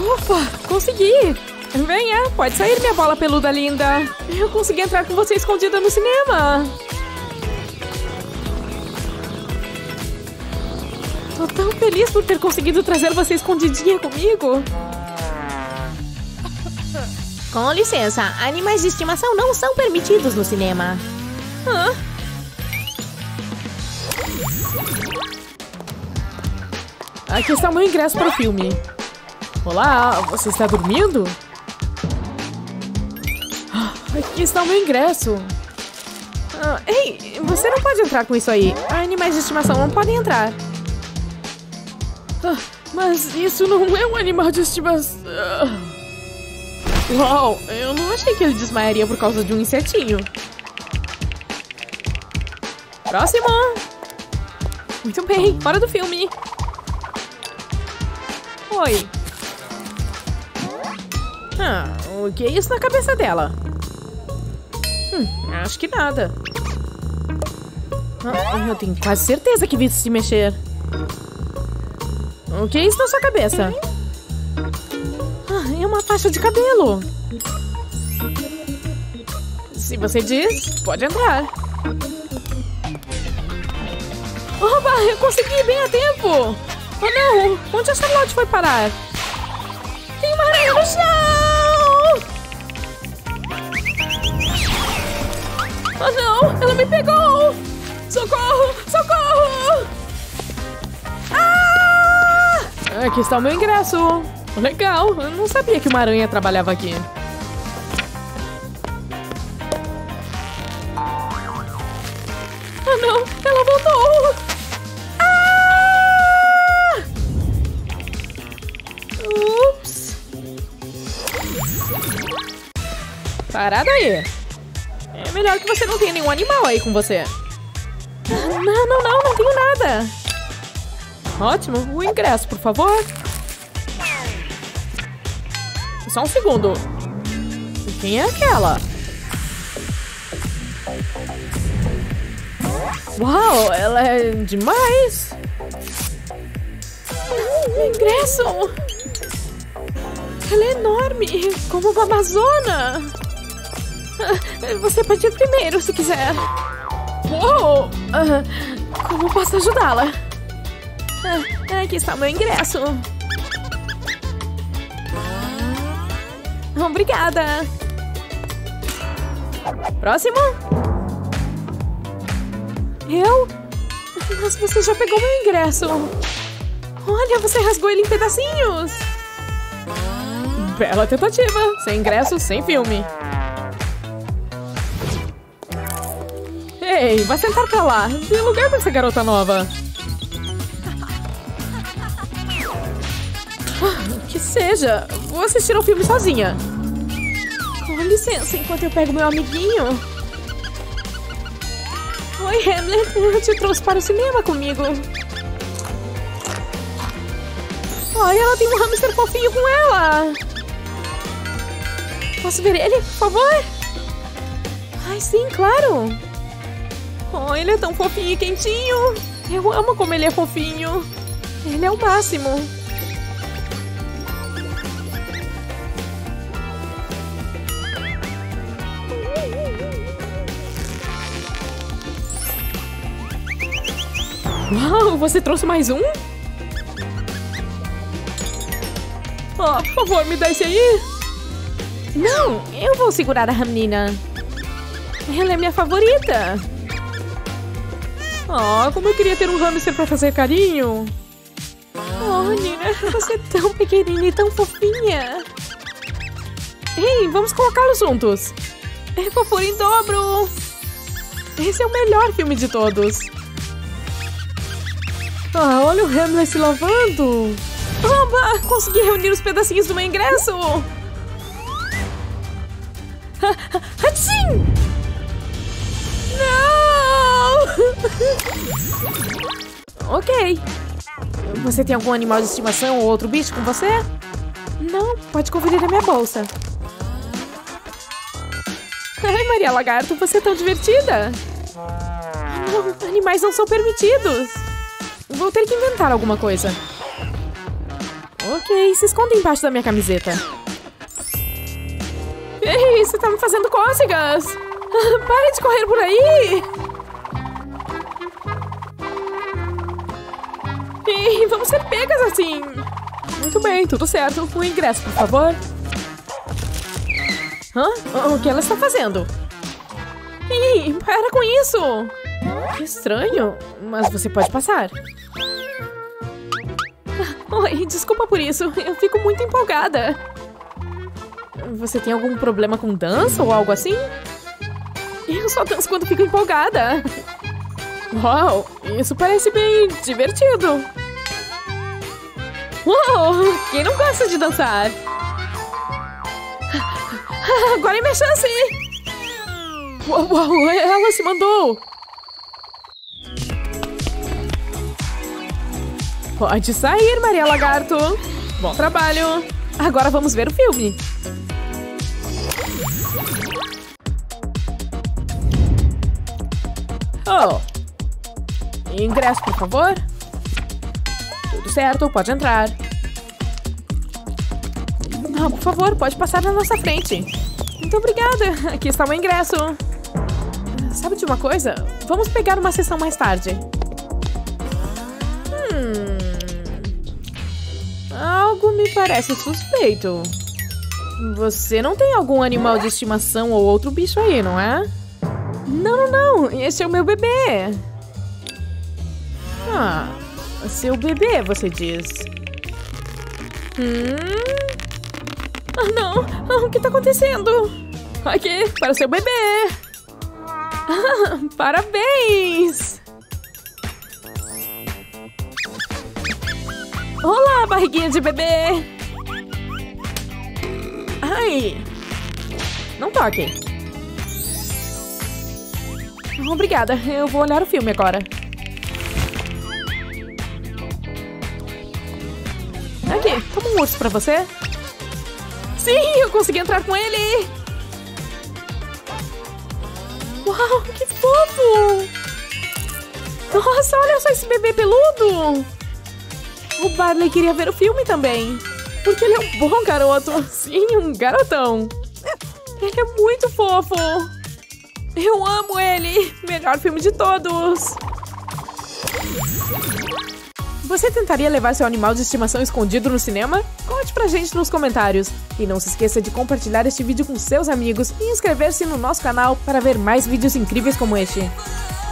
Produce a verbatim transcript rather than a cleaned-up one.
Ufa, consegui! Venha, pode sair, minha bola peluda linda. Eu consegui entrar com você escondida no cinema. Tô tão feliz por ter conseguido trazer você escondidinha comigo. Com licença, animais de estimação não são permitidos no cinema. Hã? Aqui está o meu ingresso para o filme. Olá, você está dormindo? Aqui está o meu ingresso. Ah, ei, você não pode entrar com isso aí. Animais de estimação não podem entrar. Ah, mas isso não é um animal de estimação. Uau, eu não achei que ele desmaiaria por causa de um insetinho. Próximo. Muito bem, fora do filme. Oi. Ah, o que é isso na cabeça dela? Hum, acho que nada. Ah, eu tenho quase certeza que vi se mexer. O que é isso na sua cabeça? Ah, é uma faixa de cabelo. Se você diz, pode entrar. Oba, eu consegui bem a tempo. Oh não, onde a Charlotte foi parar? Tem uma aranha no chão! Oh não, ela me pegou! Socorro, socorro! Ah! Aqui está o meu ingresso. Legal, eu não sabia que uma aranha trabalhava aqui. Oh não, ela voltou! Ah! Ups! Parada aí! É melhor que você não tenha nenhum animal aí com você. Não, não, não, não tenho nada. Ótimo, o ingresso, por favor. Só um segundo. Quem é aquela? Uau, ela é demais. O ingresso. Ela é enorme, como uma amazona. Você pode ir primeiro, se quiser. Uou! Uh, como posso ajudá-la? Uh, aqui está o meu ingresso. Obrigada. Próximo. Eu? Mas você já pegou meu ingresso. Olha, você rasgou ele em pedacinhos. Bela tentativa. Sem ingresso, sem filme. Ei, vai sentar pra lá. Tem lugar pra essa garota nova. Ah, que seja. Vou assistir ao filme sozinha. Com licença, enquanto eu pego meu amiguinho. Oi, Hamlet. Eu te trouxe para o cinema comigo. Ai, ela tem um hamster fofinho com ela. Posso ver ele, por favor? Ai, sim, claro. Oh, ele é tão fofinho e quentinho. Eu amo como ele é fofinho. Ele é o máximo. Uau, você trouxe mais um? Oh, por favor, me dá esse aí. Não, eu vou segurar a menina. Ela é minha favorita. Oh, como eu queria ter um hamster pra fazer carinho. Oh, Nina, você é tão pequenina e tão fofinha. Ei, vamos colocá-los juntos. É fofura em dobro. Esse é o melhor filme de todos. Ah, olha o Hamlet se lavando. Oba, consegui reunir os pedacinhos do meu ingresso. Hatsim! Não! Ok. Você tem algum animal de estimação ou outro bicho com você? Não, pode conferir na minha bolsa. Ai, Maria Lagarto, você é tão divertida. Não, animais não são permitidos. Vou ter que inventar alguma coisa. Ok, se esconde embaixo da minha camiseta. Ei, você tá me fazendo cócegas! Pare de correr por aí! Ei, vamos ser pegas assim! Muito bem, tudo certo. O ingresso, por favor. Hã? O que ela está fazendo? Ei, para com isso! Que estranho, mas você pode passar. Oi, desculpa por isso. Eu fico muito empolgada. Você tem algum problema com dança ou algo assim? Eu só danço quando fico empolgada. Uau, isso parece bem divertido. Uau, quem não gosta de dançar? Agora é minha chance! Uau, uau, ela se mandou! Pode sair, Maria Lagarto! Bom trabalho! Agora vamos ver o filme! Oh! Ingresso, por favor! Tudo certo, pode entrar! Ah, por favor, pode passar na nossa frente! Muito obrigada! Aqui está o ingresso! Sabe de uma coisa? Vamos pegar uma sessão mais tarde. Hum... Algo me parece suspeito. Você não tem algum animal de estimação ou outro bicho aí, não é? Não, não, não! Esse é o meu bebê! Ah, seu bebê, você diz. Hum... Ah, não! Ah, o que está acontecendo? Aqui, para o seu bebê! Ah, parabéns! Olá, barriguinha de bebê! Ai! Não toque! Obrigada, eu vou olhar o filme agora. Aqui, toma um urso pra você. Sim, eu consegui entrar com ele! Uau, que fofo! Nossa, olha só esse bebê peludo! O Barley queria ver o filme também. Porque ele é um bom garoto. Sim, um garotão. Ele é muito fofo. Eu amo ele. Melhor filme de todos. Você tentaria levar seu animal de estimação escondido no cinema? Conte pra gente nos comentários. E não se esqueça de compartilhar este vídeo com seus amigos e inscrever-se no nosso canal para ver mais vídeos incríveis como este.